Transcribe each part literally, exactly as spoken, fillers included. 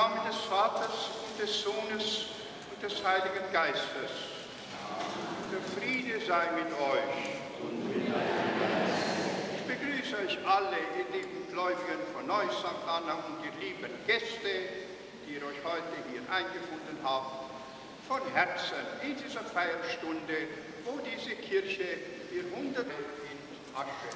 Namen des Vaters und des Sohnes und des Heiligen Geistes. Der Friede sei mit euch. Und mit deinem Geist. Ich begrüße euch alle, ihr lieben Gläubigen von Neues Sankt Anna und ihr lieben Gäste, die ihr euch heute hier eingefunden habt, von Herzen in dieser Feierstunde, wo diese Kirche ihr Hundert in Asche.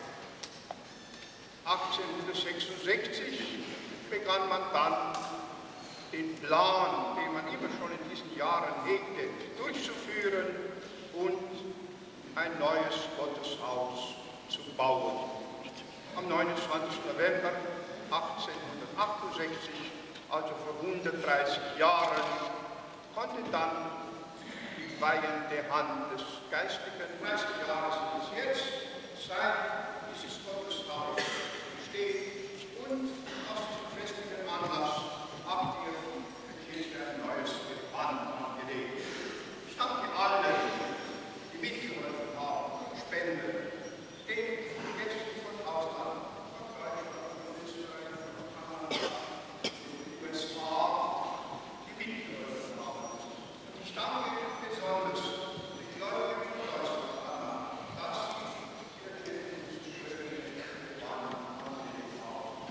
achtzehnhundertsechsundsechzig begann man dann, den Plan, den man immer schon in diesen Jahren hegte, durchzuführen und ein neues Gotteshaus zu bauen. Am neunundzwanzigsten November achtzehnhundertachtundsechzig, also vor hundertdreißig Jahren, konnte dann die weihende Hand des geistlichen Meisterjahres bis jetzt seit dieses Gotteshaus steht und aus diesem festlichen Anlass habt ihr der Kirche ein neues Gewand angelegt. Ich danke allen, die mitgeholfen haben, Spenden, den Gästen von Ausland, von Deutschland, von Österreich, von Kanada, von U S A, die mitgeholfen haben. Und ich danke besonders den Gläubigen von Deutschland, dass sie der Kirche dieses schöne Gewand angelegt haben.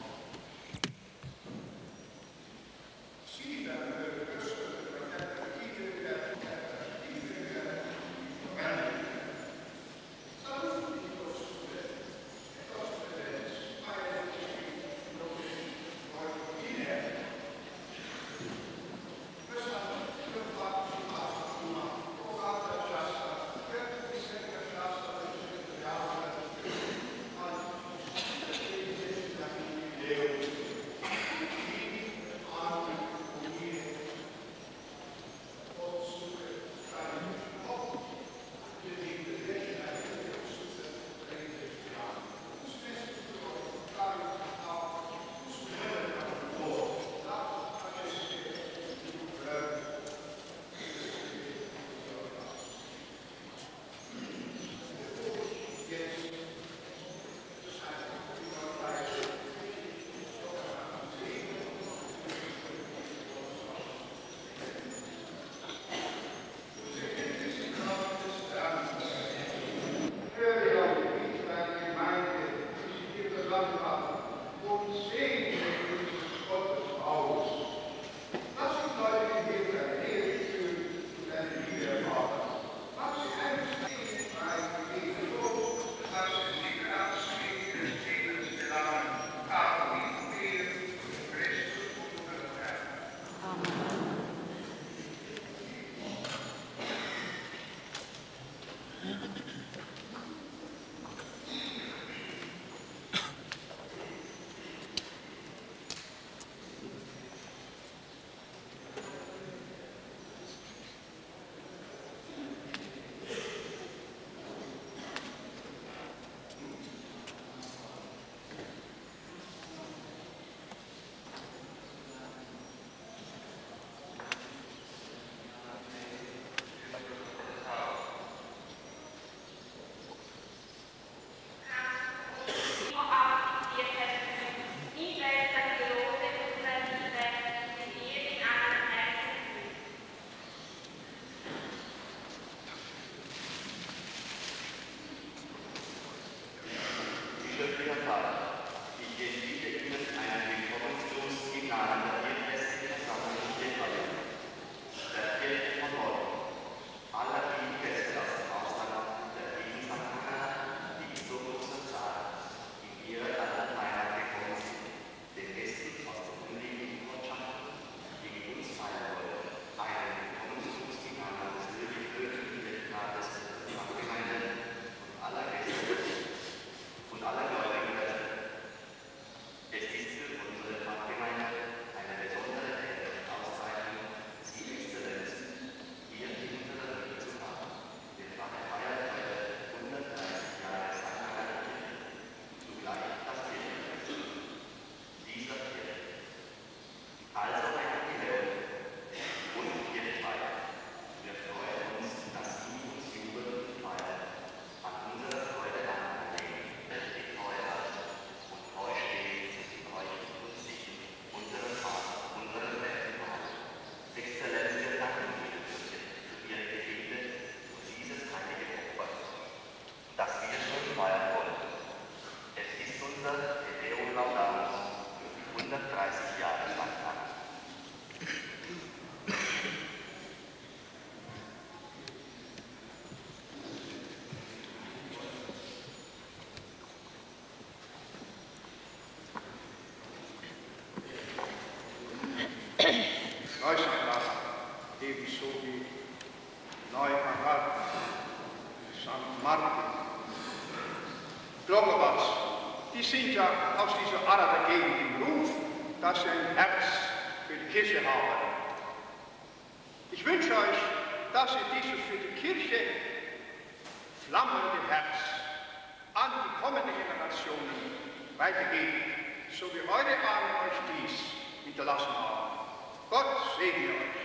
Sie werden Neuhardt, Sankt Martin, Glockenbach, die sind ja aus dieser Art der Gegend im Ruf, dass sie ein Herz für die Kirche haben. Ich wünsche euch, dass ihr dieses für die Kirche flammende Herz an die kommenden Generationen weitergebt, so wie eure Ahnen euch dies hinterlassen haben. Gott segne euch.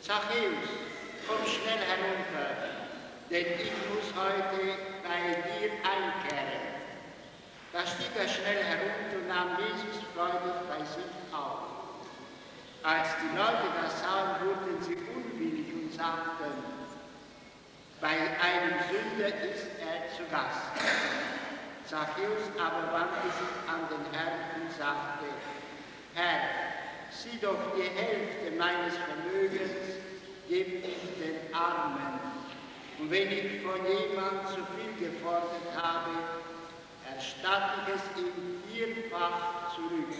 Zachäus, komm schnell herunter, denn ich muss heute bei dir einkehren. Da stieg er schnell herunter und nahm Jesus freudig bei sich auf. Als die Leute das sahen, wurden sie unwillig und sagten, bei einem Sünder ist er zu Gast. Zachäus aber wandte sich an den Herrn und sagte, Herr, sieh doch, die Hälfte meines Vermögens gebe ich den Armen. Und wenn ich von jemandem zu viel gefordert habe, erstatte ich es ihm vierfach zurück.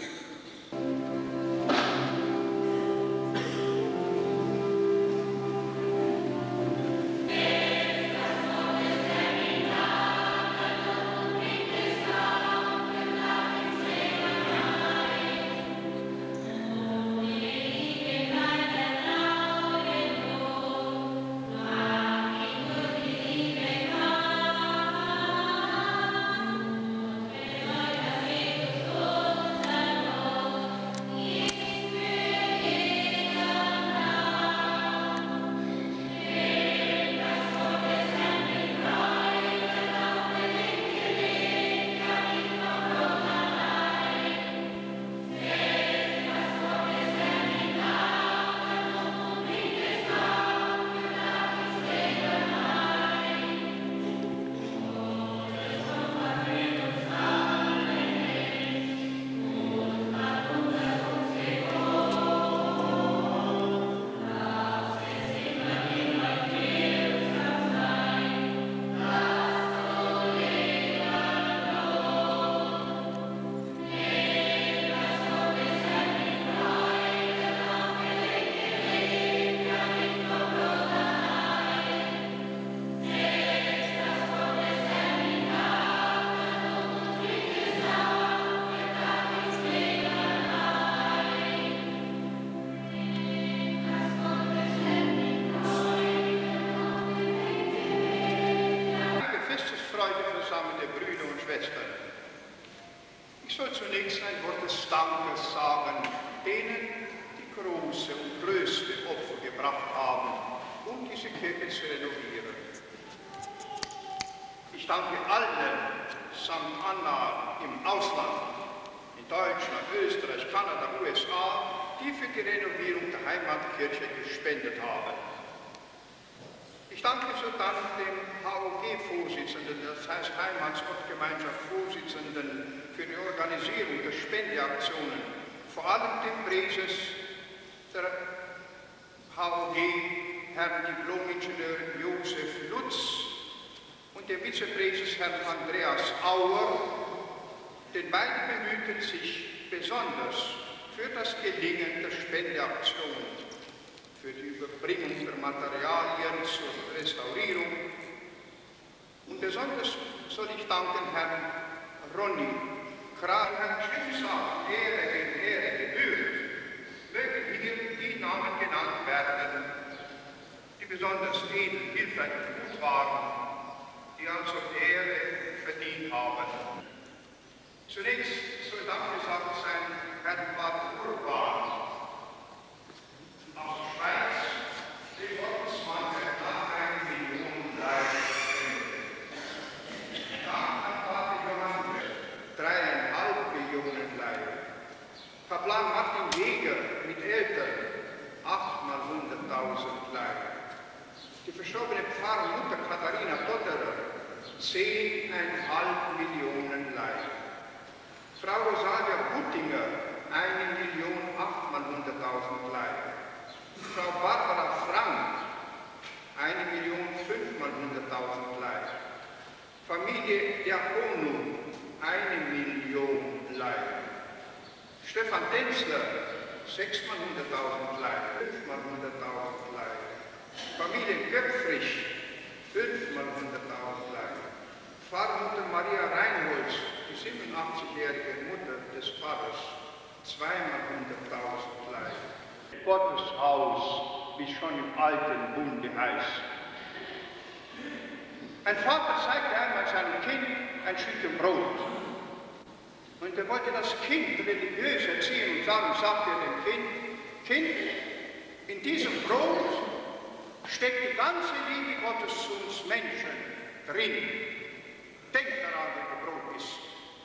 Ich soll zunächst ein Wort des Dankes sagen, denen, die große und größte Opfer gebracht haben, um diese Kirche zu renovieren. Ich danke allen samt Anna im Ausland, in Deutschland, Österreich, Kanada, U S A, die für die Renovierung der Heimatkirche gespendet haben. Ich danke sodann dem H O G-Vorsitzenden, das heißt Heimatsortgemeinschaft-Vorsitzenden, für die Organisierung der Spendeaktionen, vor allem dem Präses der H O G, Herrn Diplom-Ingenieur Josef Lutz, und dem Vizepräses Herrn Andreas Auer, denn beide bemühten sich besonders für das Gelingen der Spendeaktion, für die Überbringung der Materialien zur Restaurierung. Und besonders soll ich danken Herrn Ronny Kral, Herrn Schiffsack, Ehre in Ehre gebührt, mögen hier die Namen genannt werden, die besonders edel, hilfreich und gut waren, die also Ehre verdient haben. Zunächst soll Dank gesagt sein Herrn Bad Urban aus der Schweiz, dem Gottesmann der nach einer Million Leib spendet. Dank an Pater Johannes, dreieinhalb Millionen Leib. Kaplan Martin Jäger mit Eltern, achtmal hunderttausend Leib. Die verstorbene Pfarrmutter Katharina Totterer, zehneinhalb Millionen Leib. Frau Rosalia Buttinger, eine Million achtmal hunderttausend Leib. Frau Barbara Frank, eine Million fünfmal hunderttausend Leib. Familie Diakonu, eine Million Leib. Stefan Denzler, sechsmal hunderttausend Leib, fünfmal hunderttausend Leib. Familie Göpfrich, fünfmal hunderttausend Leib. Pfarrmutter Maria Reinholz, die siebenundachtzigjährige Mutter des Pfarrers, zweimal hunderttausend Leib. Gotteshaus, wie schon im alten Bunde heißt. Ein Vater zeigte einmal seinem Kind ein Stück Brot. Und er wollte das Kind religiös erziehen und sagen, sagte er dem Kind, Kind, in diesem Brot steckt die ganze Liebe Gottes zu uns Menschen drin. Denkt daran, wenn du Brot isst.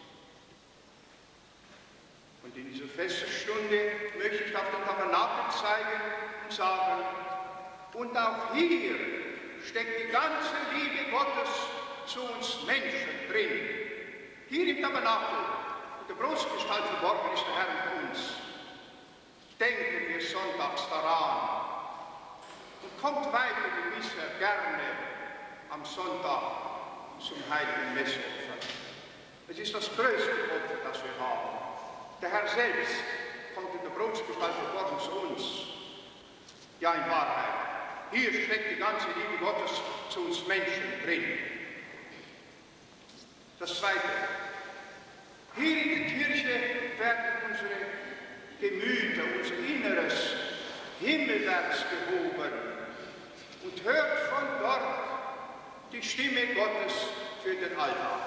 Und in dieser Feststunde möchte ich auf den Tabernakel zeigen und sagen, und auch hier steckt die ganze Liebe Gottes zu uns Menschen drin. Hier im Tabernakel, in der Brotgestalt verborgen ist der Herr mit uns. Denken wir sonntags daran und kommt weiter wie bisher gerne am Sonntag zum heiligen Messopfer. Es ist das größte Opfer, das wir haben. Der Herr selbst kommt in der Brotgestalt verborgen zu uns. Ja, in Wahrheit, hier steckt die ganze Liebe Gottes zu uns Menschen drin. Das Zweite, hier in der Kirche werden unsere Gemüter, unser Inneres himmelwärts gehoben und hört von dort die Stimme Gottes für den Alltag.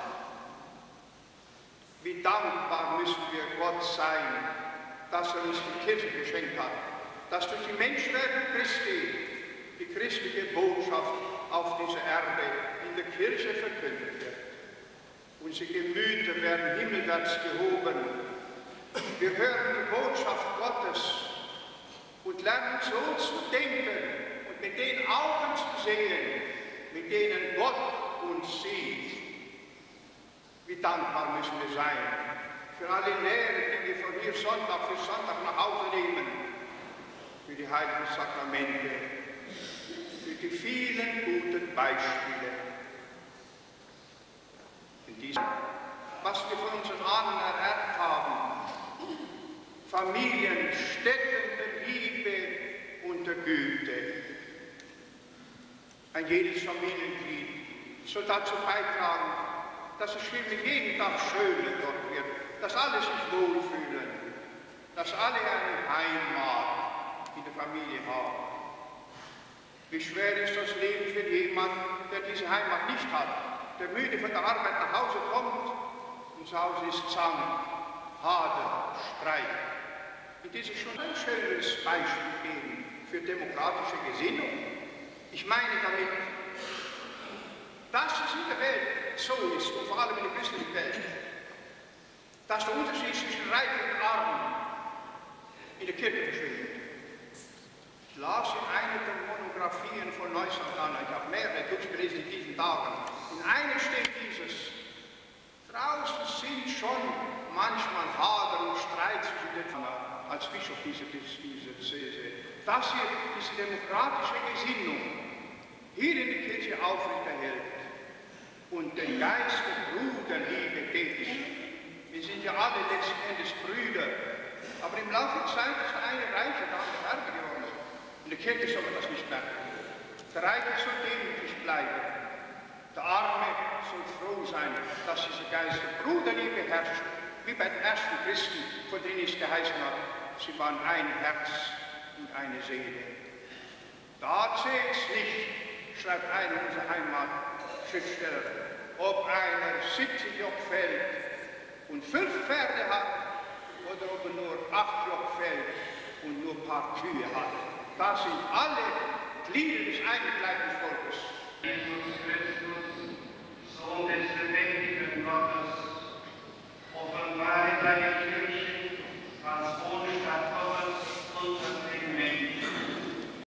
Wie dankbar müssen wir Gott sein, dass er uns die Kirche geschenkt hat, dass durch die Menschwerdung Christi die christliche Botschaft auf dieser Erde in der Kirche verkündet wird. Unsere Gemüter werden himmelwärts gehoben. Wir hören die Botschaft Gottes und lernen so zu denken und mit den Augen zu sehen, mit denen Gott uns sieht. Wie dankbar müssen wir sein für alle Lehren, die wir von hier Sonntag für Sonntag nach Hause nehmen, für die heiligen Sakramente, für die vielen guten Beispiele. In diesem, was wir von unseren Ahnen ererbt haben, Familien, Stätten der Liebe und der Güte. Ein jedes Familienglied soll dazu beitragen, dass es wirklich jeden Tag schöner dort wird, dass alle sich wohlfühlen, dass alle eine Heimat in der Familie haben. Wie schwer ist das Leben für jemanden, der diese Heimat nicht hat, der müde von der Arbeit nach Hause kommt und zu Hause ist Zank, Hader, Streit. Und dies ist schon ein schönes Beispiel geben für demokratische Gesinnung. Ich meine damit, dass es in der Welt so ist, und vor allem in der christlichen Welt, dass der Unterschied zwischen Reich und Arm in der Kirche verschwindet. Ich las in einer der Monographien von Neusandt, ich habe mehrere durchgelesen in diesen Tagen, in einer steht dieses: Draußen sind schon manchmal Hader und Streit zwischen den Pfarrern, als Bischof diese, diese These, dass hier diese demokratische Gesinnung hier in der Kirche aufrechterhält und den Geist der Bruderliebe tätigt. Wir sind ja alle letzten Endes Brüder, aber im Laufe der Zeit ist der eine reicher, der andere ärmer geworden. In der Kirche soll man das nicht merken. Der Reiche soll demütig bleiben. Der Arme soll froh sein, dass dieser Geist der Bruderliebe herrscht, wie bei den ersten Christen, von denen es geheißen hat, sie waren ein Herz und eine Seele. Da zählt's nicht, schreibt einer unserer Heimatschriftsteller, ob einer siebzig Joch fällt und fünf Pferde hat, oder ob er nur acht Joch fällt und nur ein paar Kühe hat. Das sind alle Glieder des eingekleideten Volkes. Jesus Christus, Sohn des lebendigen Gottes,